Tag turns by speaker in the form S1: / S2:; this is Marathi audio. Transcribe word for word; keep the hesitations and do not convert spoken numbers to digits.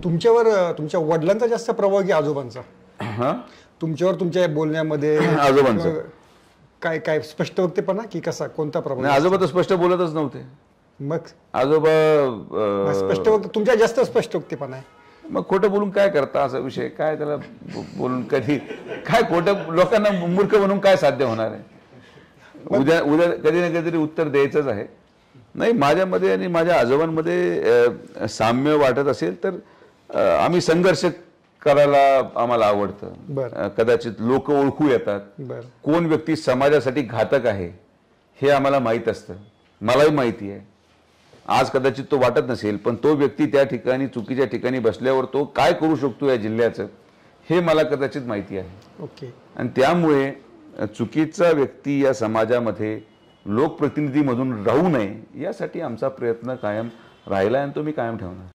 S1: तुमच्यावर तुमच्या वडिलांचा जास्त प्रभाव की आजोबांचा?
S2: हा,
S1: तुमच्यावर तुमच्या बोलण्यामध्ये
S2: आजोबांचं.
S1: काय काय स्पष्ट वक्तेपणा की कसा, कोणता प्रभाव?
S2: नाही, आजोबा तर स्पष्ट बोलतच नव्हते.
S1: मग
S2: आजोबा
S1: स्पष्ट वक्ते तुमच्या जास्त स्पष्ट वक्तेपणा आहे.
S2: मग खोटं बोलून काय करता, असा विषय काय त्याला बोलून कधी काय खोटं, लोकांना मूर्ख बनवून काय साध्य होणार आहे? उद्या उद्या कधी ना कधीतरी उत्तर द्यायचंच आहे. नाही, माझ्यामध्ये आणि माझ्या आजोबांमध्ये साम्य वाटत असेल तर आम्ही संघर्ष करायला आम्हाला आवडतं. कदाचित लोक ओळखू येतात, कोण व्यक्ती समाजासाठी घातक आहे हे आम्हाला माहीत असतं. मलाही माहिती आहे. आज कदाचित तो वाटत नसेल, पण तो व्यक्ती त्या ठिकाणी चुकीच्या ठिकाणी बसल्यावर तो काय करू शकतो या जिल्ह्याचं हे मला कदाचित माहिती आहे.
S1: ओके.
S2: आणि त्यामुळे चुकीचा व्यक्ती या समाजामध्ये लोकप्रतिनिधी म्हणून राहू नये यासाठी आमचा प्रयत्न कायम राहिला आणि तो मी कायम ठेवणार.